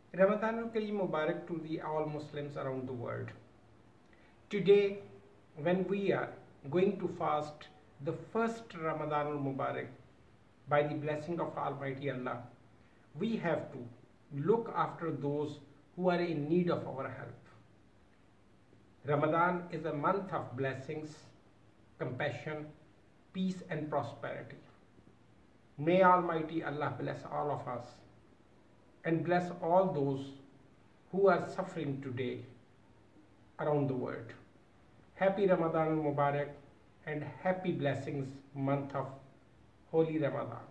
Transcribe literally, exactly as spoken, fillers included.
Ramadan Kareem Mubarak to the all Muslims around the world. Today, when we are going to fast the first Ramadan Mubarak by the blessing of Almighty Allah, we have to look after those who are in need of our help. Ramadan is a month of blessings, compassion, peace and prosperity. May Almighty Allah bless all of us and bless all those who are suffering today around the world. Happy Ramadan Mubarak and happy blessings month of Holy Ramadan.